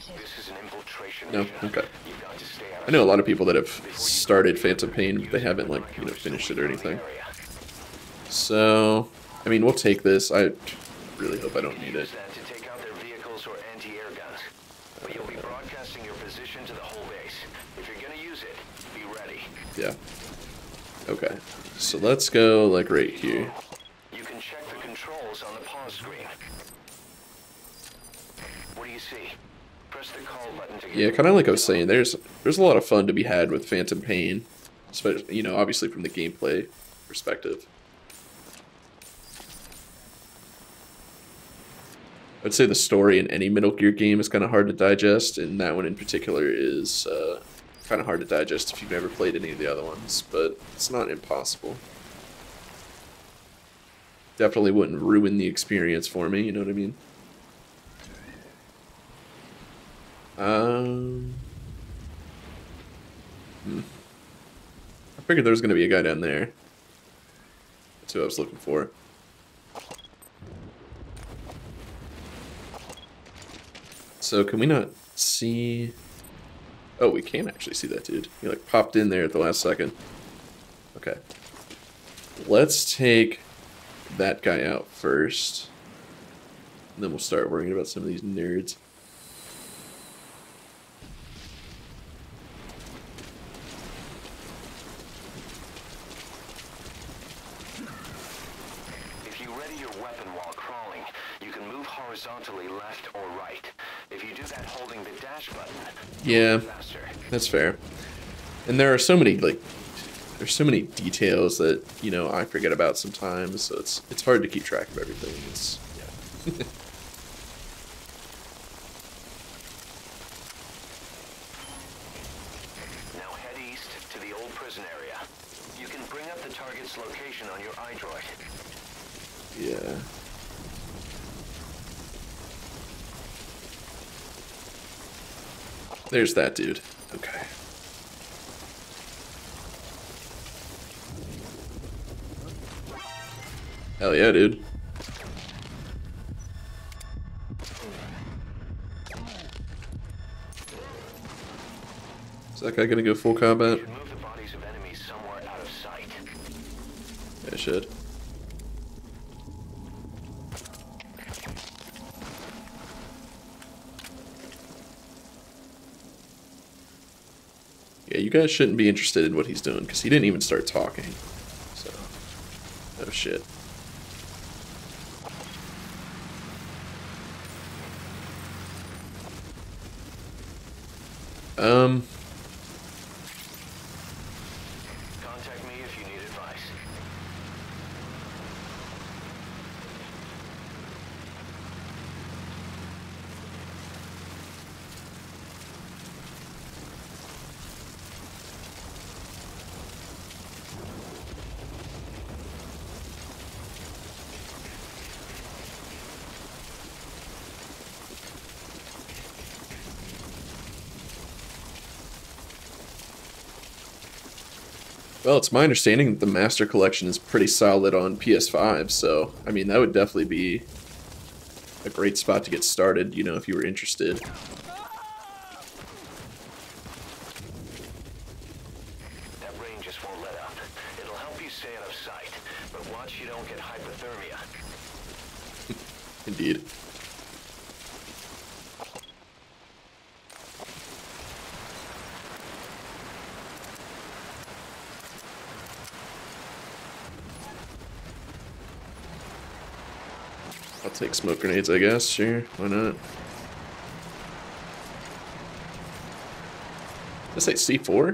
No? Okay. I know a lot of people that have started Phantom Pain, but they haven't, like, you know, finished it or anything. So, I mean, we'll take this. I really hope I don't need it. Yeah. Okay. So let's go, like, right here. You can check the controls on the pause screen. What do you see? Press the call button to get... Yeah, kind of like I was saying, there's a lot of fun to be had with Phantom Pain, especially, you know, obviously from the gameplay perspective. I'd say the story in any Metal Gear game is kind of hard to digest, and that one in particular is kind of hard to digest if you've never played any of the other ones, but it's not impossible. Definitely wouldn't ruin the experience for me, you know what I mean? I figured there was going to be a guy down there. That's who I was looking for. So can we not see... Oh, we can actually see that dude. He like popped in there at the last second. Okay. Let's take that guy out first. And then we'll start worrying about some of these nerds. If you ready your weapon while crawling, you can move horizontally left or right. If you do that holding the dash button, yeah, that's fair. And there are so many, like, there's so many details that, you know, I forget about sometimes, so it's hard to keep track of everything. It's, yeah. Now head east to the old prison area. You can bring up the target's location on your iDroid. Yeah. There's that dude. Okay. Hell yeah, dude. Is that guy gonna go full combat? Move the bodies of enemies somewhere out of sight. Yeah, I should. Yeah, you guys shouldn't be interested in what he's doing, because he didn't even start talking. So, oh shit. Contact me if you need advice. Well, it's my understanding that the Master Collection is pretty solid on PS5, so, I mean, that would definitely be a great spot to get started, you know, if you were interested. That rain just won't let up. It'll help you stay out of sight, but watch you don't get hypothermia. Indeed. I'll take smoke grenades, I guess. Sure, why not? Let's say C4?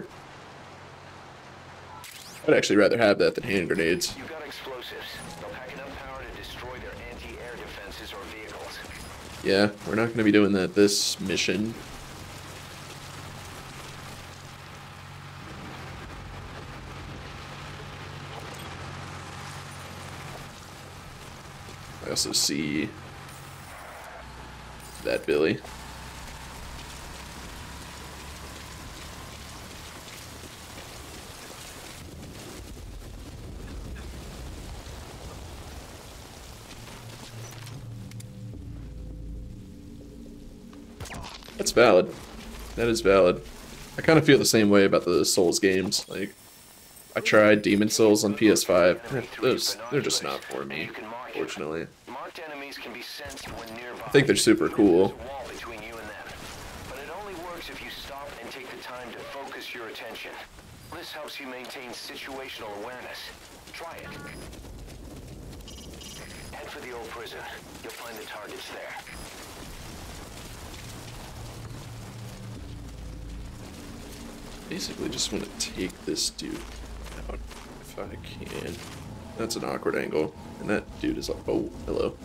I'd actually rather have that than hand grenades. You've got explosives. They'll pack enough power to destroy their anti-air defenses or vehicles. Yeah, we're not going to be doing that this mission. I also see that Billy. That's valid. That is valid. I kind of feel the same way about the Souls games. Like, I tried Demon Souls on PS5. They're just not for me, fortunately. Marked enemies can be sensed when nearby. I think they're super cool. There's a wall between you and them. But it only works if you stop and take the time to focus your attention. This helps you maintain situational awareness. Try it. Head for the old prison. You'll find the targets there. Basically just want to take this dude out if I can. That's an awkward angle. And that dude is like, oh, hello.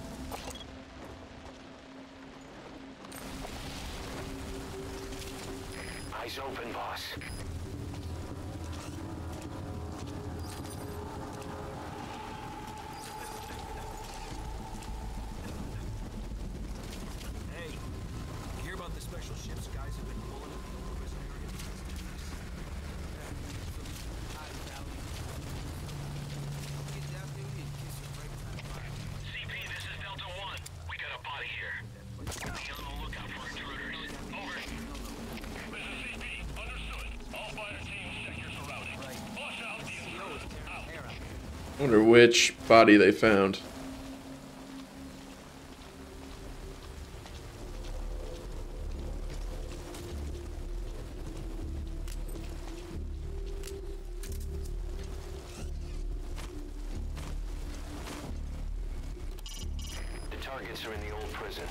Eyes open, boss. Hey, you hear about the special ships guys have been pulling up in the prison area? CP, this is Delta 1. We got a body here. Be on the lookout for intruders. Over. This is CP. Understood. All fire teams check your surroundings. Flush out the intruders. Out. I wonder which body they found. The targets are in the old prison.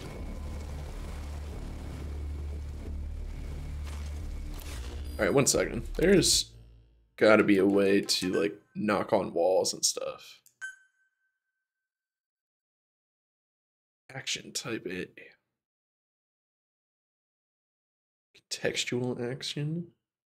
Alright, 1 second. There's gotta be a way to, like, knock on walls and stuff. Action type A. Contextual action?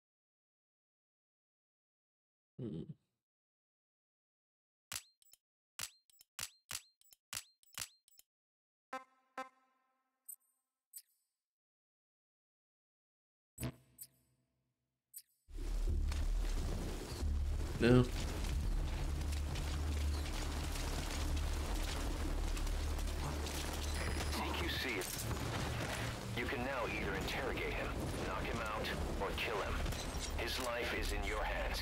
No. CQC. You can now either interrogate him, knock him out, or kill him. His life is in your hands.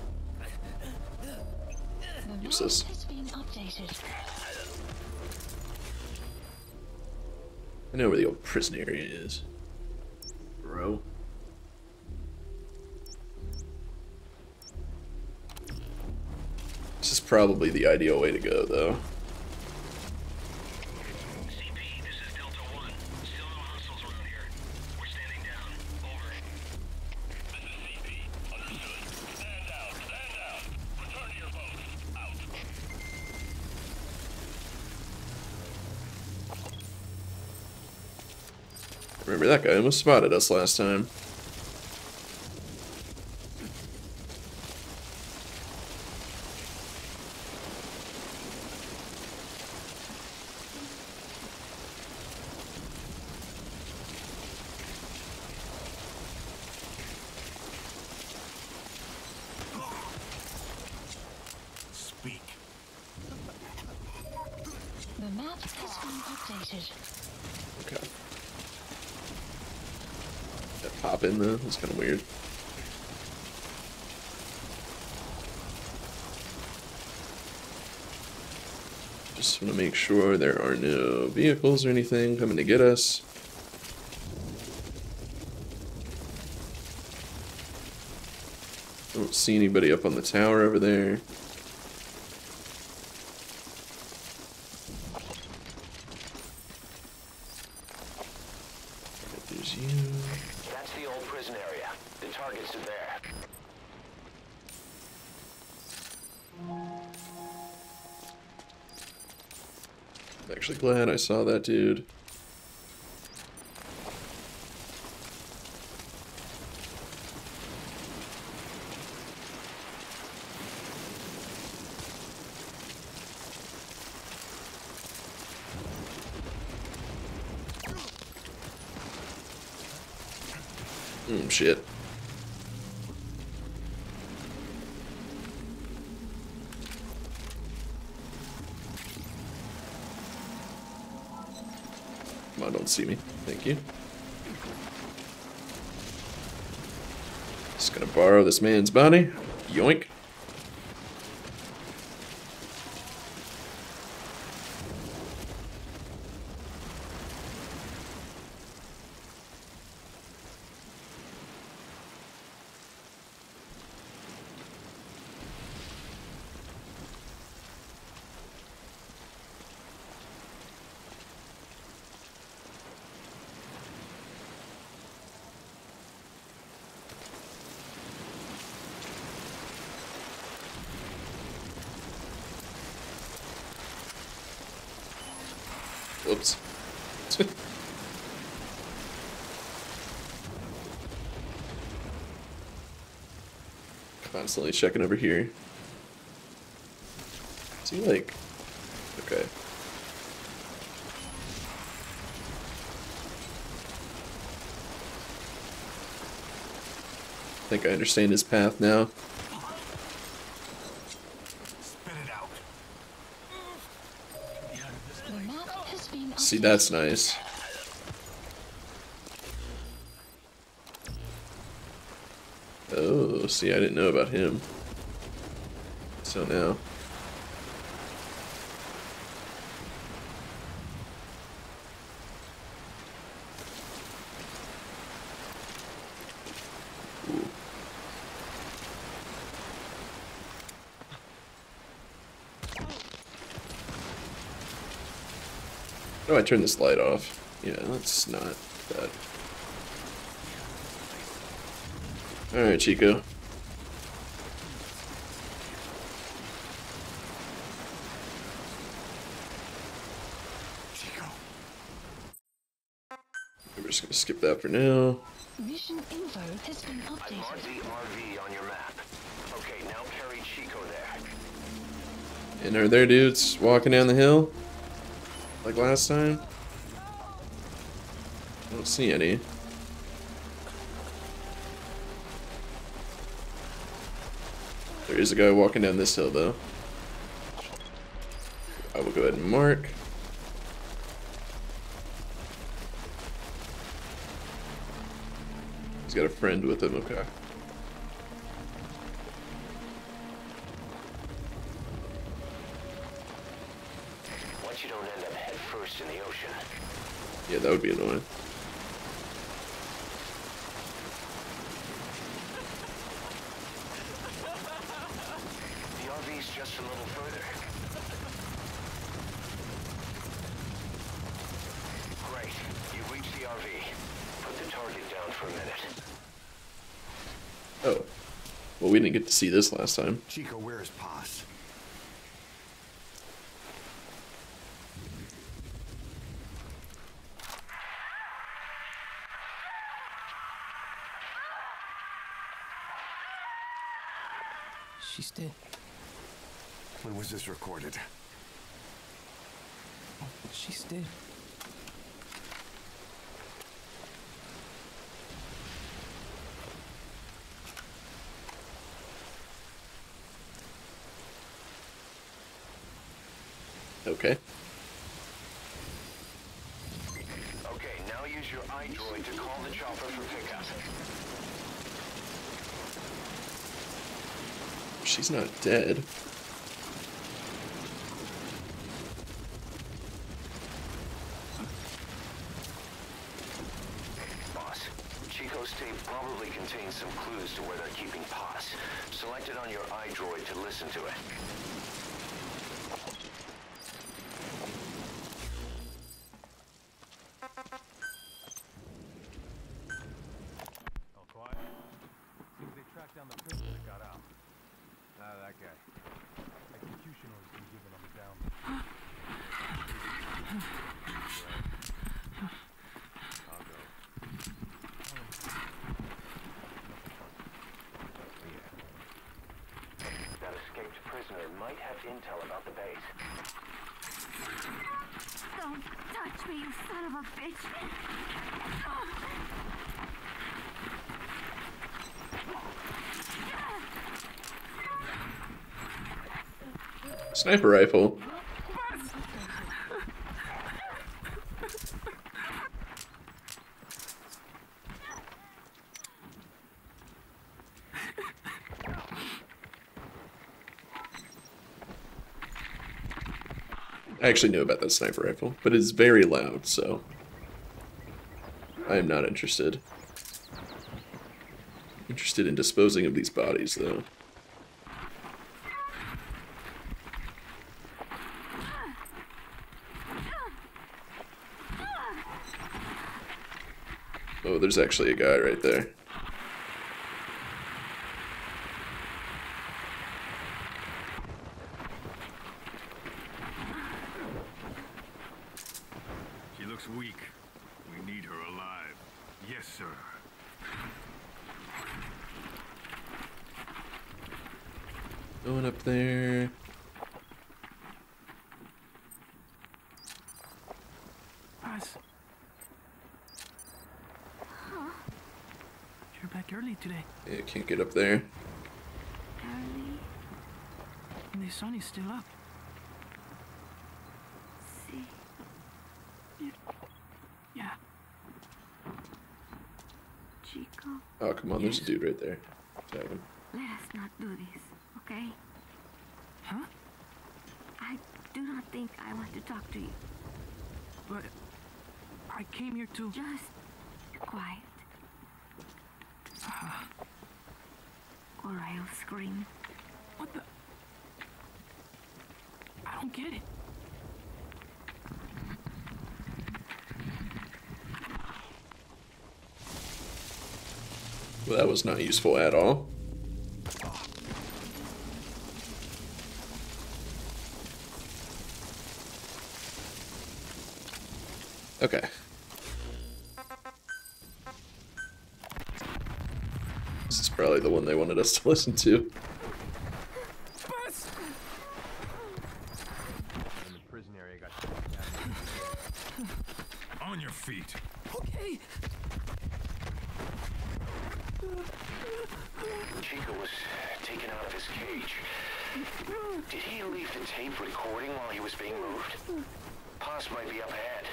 The Useless. map has been updated. I know where the old prison area is. Bro. This is probably the ideal way to go, though. CP, this is Delta 1. Still no hostiles around here. We're standing down. Over. This is CP. Understood. Stand down. Stand down. Return to your post. Out. Remember that guy almost spotted us last time. Speak. The map has been updated. Okay. That pop in though, that's kind of weird. Just want to make sure there are no vehicles or anything coming to get us. Don't see anybody up on the tower over there. There's you. That's the old prison area. The targets are there. I'm actually glad I saw that dude. Shit. Come on, don't see me. Thank you. Just gonna borrow this man's body. Yoink. Whoops. Constantly checking over here. Is he like... Okay. I think I understand his path now. Spit it out. The map has been See, updated. that's nice. Oh, see, I didn't know about him. So now. Ooh. Oh, I turned this light off. Yeah, that's not bad. Alright, Chico. Chico. We're just gonna skip that for now. Mission info has been I marked updated. the RV on your map. Okay, now carry Chico there. And are there dudes walking down the hill? Like last time? I don't see any. There is a guy walking down this hill though. I will go ahead and mark. He's got a friend with him, okay. Once you don't end up head first in the ocean. Yeah, that would be annoying. The RV's just a little further. Great. You've reached the RV. Put the target down for a minute. Oh. Well, we didn't get to see this last time. Chico, where is Paz? She's dead. When was this recorded? She's dead. Okay. Okay, now use your iDroid to call the chopper for pickup. She's not dead. Boss, Chico's tape probably contains some clues to where they're keeping Paz. Select it on your iDroid to listen to it. All quiet. Seems they tracked down the prisoner that got out. Ah, that guy. Executioner has been given on the down. I'll go. That escaped prisoner might have intel about the base. Don't touch me, you son of a bitch! Sniper rifle. I actually knew about that sniper rifle, but it's very loud, so I am not interested. Interested in disposing of these bodies, though. Oh, there's actually a guy right there. She looks weak. We need her alive. Yes, sir. Going up there. Paz. You're back early today, Yeah, can't get up there. Early. and the sun is still up. See. Yeah. Chico, Oh, come on, there's a dude right there. Tag him. let us not do this, okay? Huh? I do not think I want to talk to you. But I came here to. Just quiet. Or I'll scream. What the? I don't get it. Well, that was not useful at all. Okay. This is probably the one they wanted us to listen to. In the prison area, got On your feet. Okay. Chico was taken out of his cage. Did he leave the tape recording while he was being moved? Paz might be up ahead.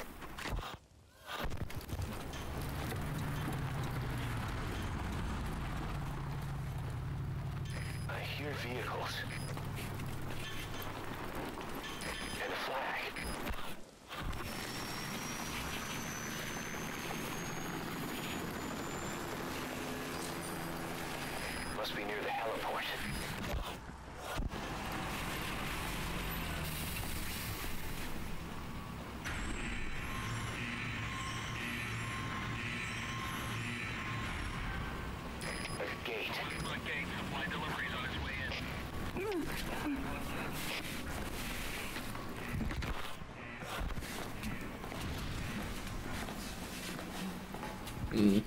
I hear vehicles. And a flag. Must be near the heliport. A gate. Gate, supply deliveries on its way in. Mm.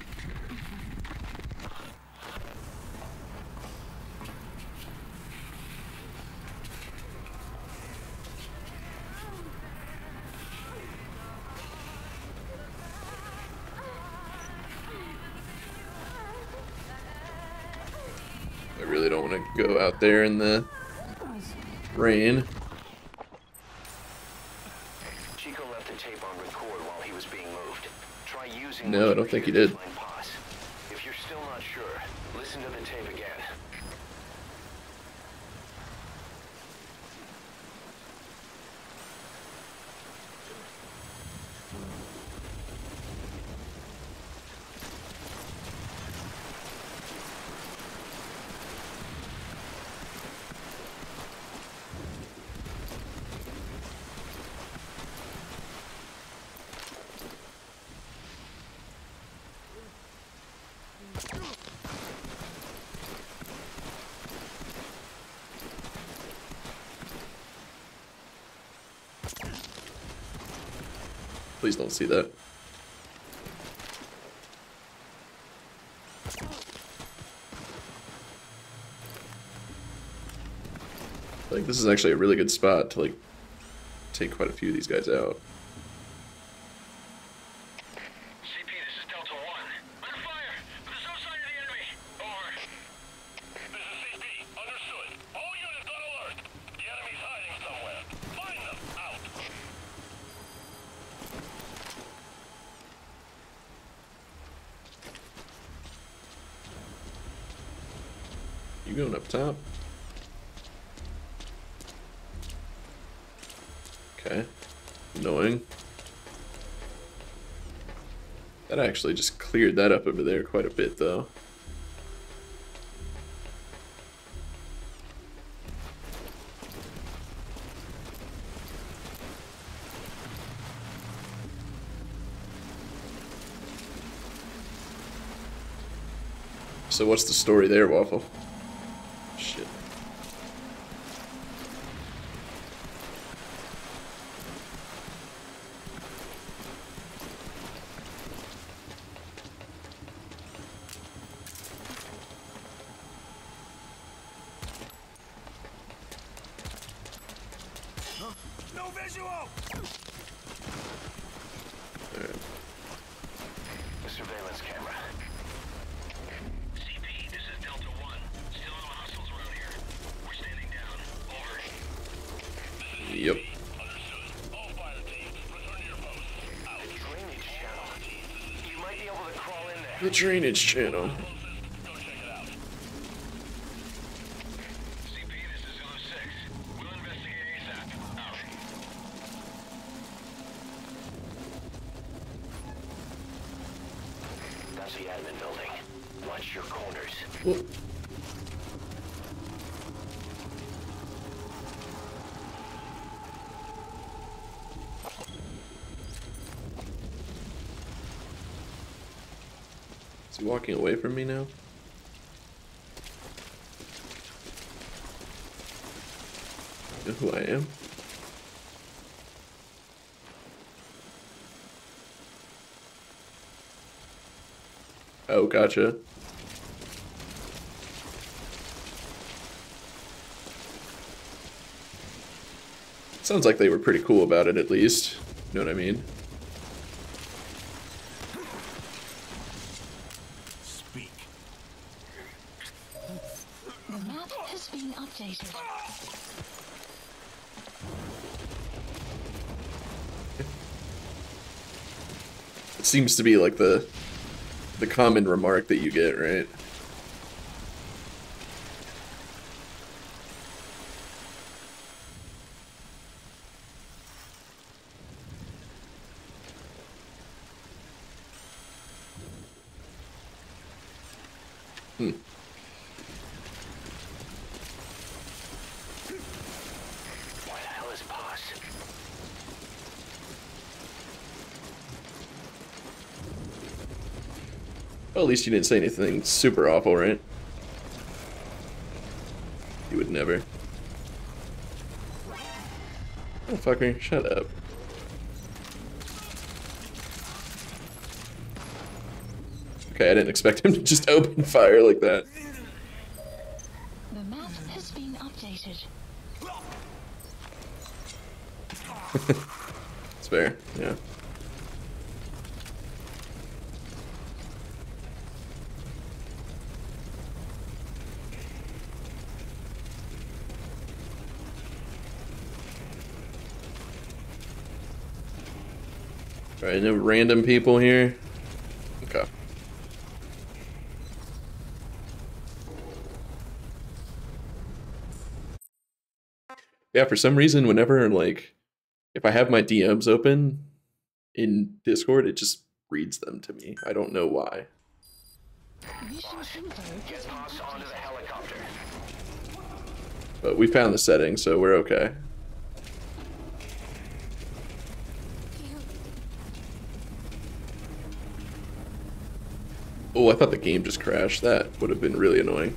I really don't want to go out there in the rain. Chico left the tape on record while he was being moved. Try using No, I don't think he did. If you're still not sure, listen to the tape again. Please don't see that. Like, this is actually a really good spot to, like, take quite a few of these guys out. CP, this is Delta 1. Under fire! But there's no sign of the enemy. Over. This is CP. Understood. All units on alert. The enemy's hiding somewhere. Find them. Out. You going up top? Okay. Okay. Annoying. That actually just cleared that up over there quite a bit, though. So what's the story there, Waffle? Shit. No visual! The surveillance camera. CP, this is Delta 1. Still no hostiles around here. We're standing down. Over. Yep. Understood. All fire teams, return to your posts. Out. The drainage channel. You might be able to crawl in there. The drainage channel. Go check it out. CP, this is Zulu 6. We'll investigate ASAP. Out. That's the admin building. Watch your corners. Whoa. Is he walking away from me now? You know who I am? Oh, gotcha. Sounds like they were pretty cool about it, at least. You know what I mean? Speak. The map has been updated. It seems to be like the common remark that you get, right? Hmm. Why the hell is Paz? Well, at least you didn't say anything super awful, right? You would never. Oh, fucker, shut up. Okay, I didn't expect him to just open fire like that. The map has been updated. It's fair, yeah. Alright, no random people here. Okay. Yeah, for some reason, whenever, like, if I have my DMs open in Discord, it just reads them to me. I don't know why. Mission info Get has been Paz onto the updated. helicopter. But we found the setting, so we're okay. Oh, I thought the game just crashed. That would have been really annoying.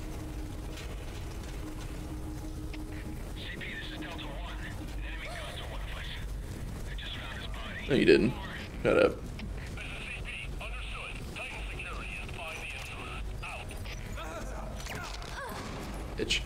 CP, this is Delta 1. Enemy guns are one of us. I just found his body. No, you didn't. Shut up. This is CP. Understood. Titan security is find the intruder. Out. Bitch.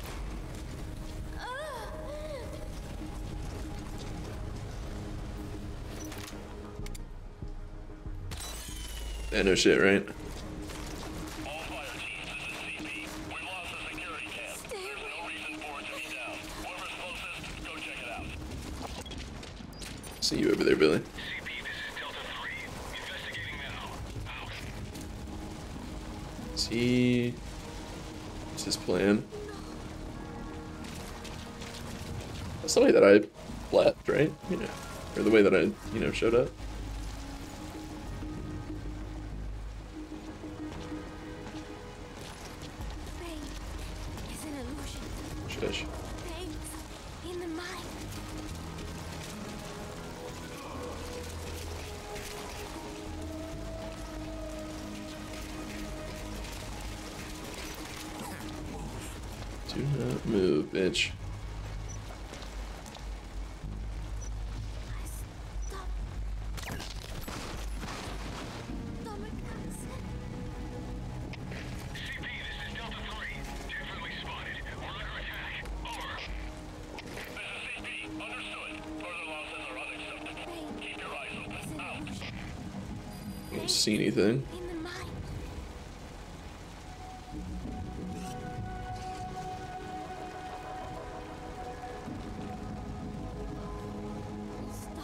Yeah, no shit, right? All fire teams, this is CP. We lost the security camp. There's no reason for it to be down. Whoever's closest, go check it out. See you over there, Billy. CP, this is Delta 3. Investigating now. Out. See, what's his plan? That's something that I left, right? Yeah. Or the way that I, showed up. Pain is an illusion. Shush. Pain's in the mind. Do not move, bitch. Stop. Stomach acid. CP, this is Delta 3. Two friendly spotted. We're under attack. Over. This is CP. Understood. Further losses are unacceptable. Keep your eyes open. Out. I don't see anything. In the mind. Stop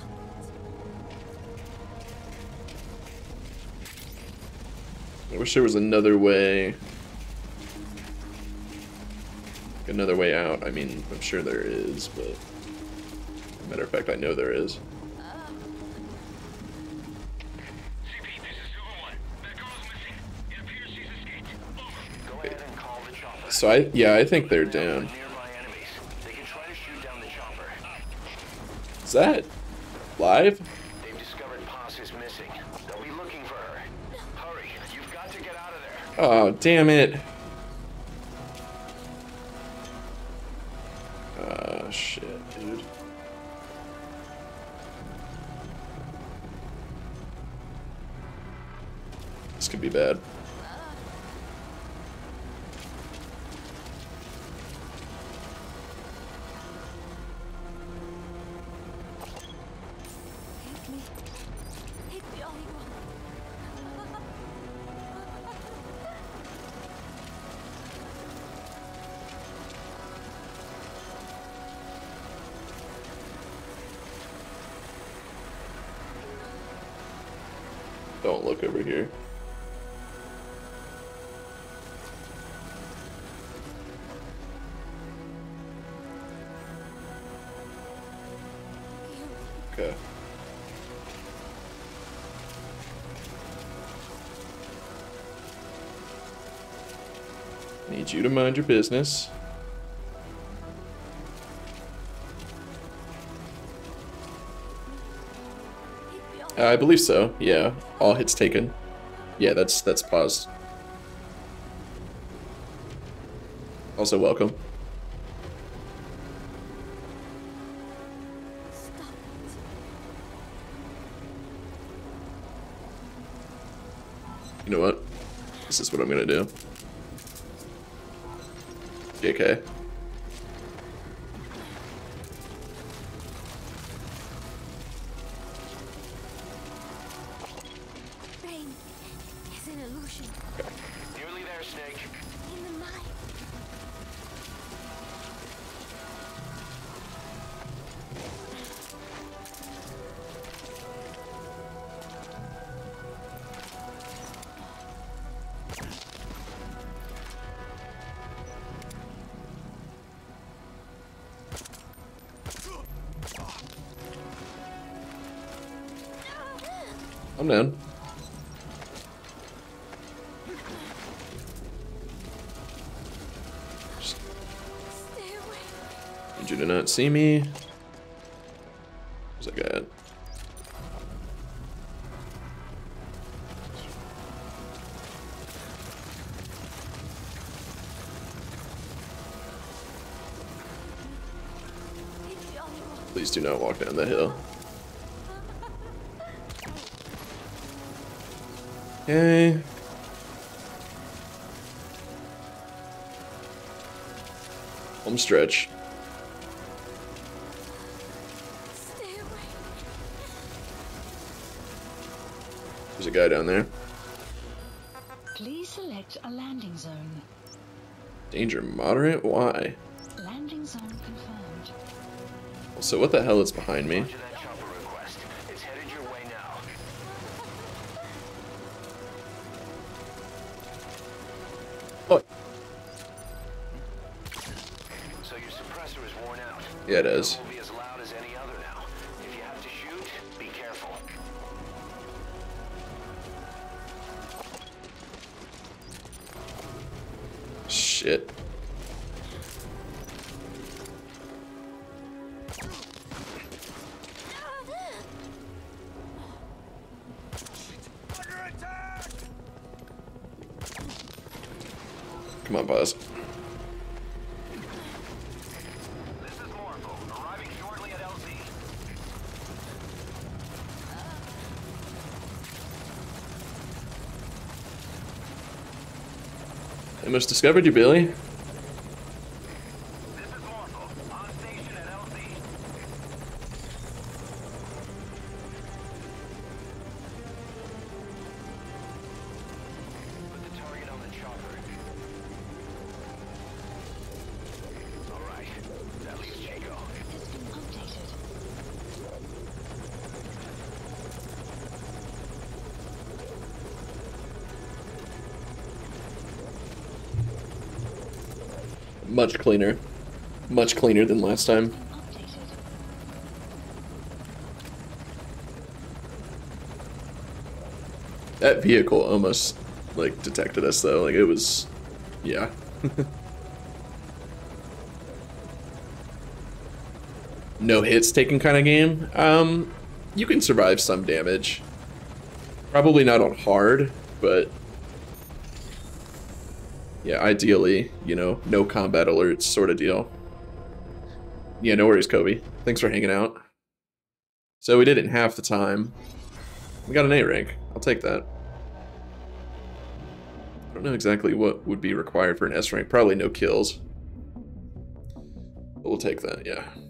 it. I wish there was another way. Another way out. I mean, I'm sure there is, but matter of fact, I know there is. CP, this is Silver 1. That girl is missing. It appears she's escaped. Over. Go ahead and call the chopper. So I think they're down. Nearby enemies. They can try to shoot down the chopper. Is that live? They've discovered Paz is missing. They'll be looking for her. Hurry, you've got to get out of there. Oh, damn it. Shit, dude. This could be bad. Hit me. Hit me all you want. Don't look over here. Okay. Need you to mind your business. Hit me all I believe so. Yeah, all hits taken. Yeah, that's paused. Also, welcome. Stop it. You know what? This is what I'm gonna do. JK. Pain is an illusion. Nearly there, Snake. In the mind. I'm down. Stay away. Need you to not see me. Where's that guy at? Hit me all you want. Please do not walk down that hill. Okay. Home stretch. Stay away. There's a guy down there. Please select a landing zone. Danger moderate? Why? Landing zone confirmed. So what the hell is behind me? Roger that chopper request. It's headed your way now. Oh, So your suppressor is worn out. yeah, it is. It won't be as loud as any other then. shit. Come on, Buzz. This is Morpho, arriving shortly at LZ. I must discovered you, Billy. This is Morpho, on station at LZ. Put the target on the chopper. Alright, that leaves Jago. System updated. Much cleaner. Much cleaner than last time. Updated. That vehicle almost, like, detected us, though. Like, it was... yeah. No hits taken kind of game. You can survive some damage. Probably not on hard, but... yeah, ideally, you know, no combat alerts sort of deal. Yeah, no worries, Kobe. Thanks for hanging out. So we did it in half the time. We got an A rank. I'll take that. I don't know exactly what would be required for an S rank. Probably no kills. But we'll take that, yeah.